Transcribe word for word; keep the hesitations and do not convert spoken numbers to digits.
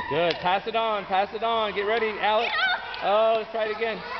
Good. Pass it on. Pass it on. Get ready, Alex. Oh, let's try it again.